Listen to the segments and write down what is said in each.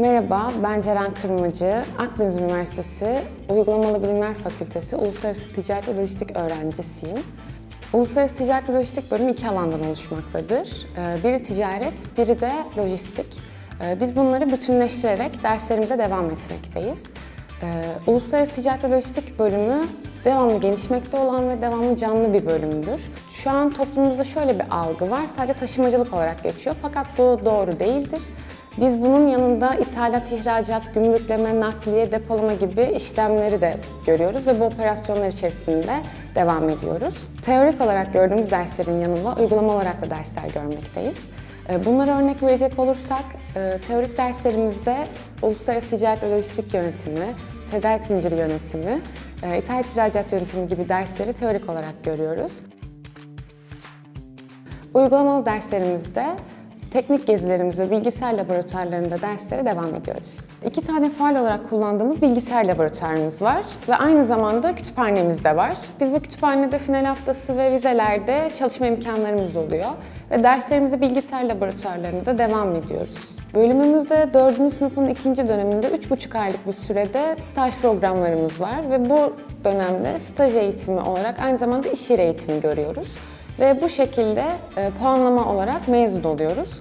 Merhaba, ben Ceren Kırmacı, Akdeniz Üniversitesi Uygulamalı Bilimler Fakültesi Uluslararası Ticaret ve Lojistik öğrencisiyim. Uluslararası Ticaret ve Lojistik bölümü iki alandan oluşmaktadır. Biri ticaret, biri de lojistik. Biz bunları bütünleştirerek derslerimize devam etmekteyiz. Uluslararası Ticaret ve Lojistik bölümü devamlı gelişmekte olan ve devamlı canlı bir bölümdür. Şu an toplumumuzda şöyle bir algı var, sadece taşımacılık olarak geçiyor fakat bu doğru değildir. Biz bunun yanında ithalat, ihracat, gümrükleme, nakliye, depolama gibi işlemleri de görüyoruz ve bu operasyonlar içerisinde devam ediyoruz. Teorik olarak gördüğümüz derslerin yanında uygulama olarak da dersler görmekteyiz. Bunlara örnek verecek olursak, teorik derslerimizde uluslararası ticaret ve lojistik yönetimi, tedarik zinciri yönetimi, ithalat ihracat yönetimi gibi dersleri teorik olarak görüyoruz. Uygulamalı derslerimizde teknik gezilerimiz ve bilgisayar laboratuvarlarında derslere devam ediyoruz. 2 tane faal olarak kullandığımız bilgisayar laboratuvarımız var ve aynı zamanda kütüphanemiz de var. Biz bu kütüphanede final haftası ve vizelerde çalışma imkanlarımız oluyor ve derslerimize bilgisayar laboratuvarlarında devam ediyoruz. Bölümümüzde 4. sınıfın 2. döneminde 3,5 aylık bir sürede staj programlarımız var ve bu dönemde staj eğitimi olarak aynı zamanda iş yeri eğitimi görüyoruz. Ve bu şekilde puanlama olarak mezun oluyoruz.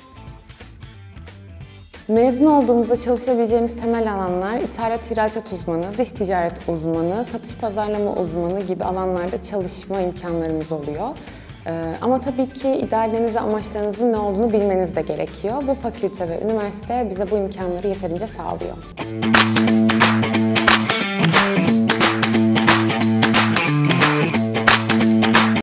Mezun olduğumuzda çalışabileceğimiz temel alanlar ithalat ihracat uzmanı, dış ticaret uzmanı, satış pazarlama uzmanı gibi alanlarda çalışma imkanlarımız oluyor. Ama tabii ki idealleriniz ve amaçlarınızın ne olduğunu bilmeniz de gerekiyor. Bu fakülte ve üniversite bize bu imkanları yeterince sağlıyor.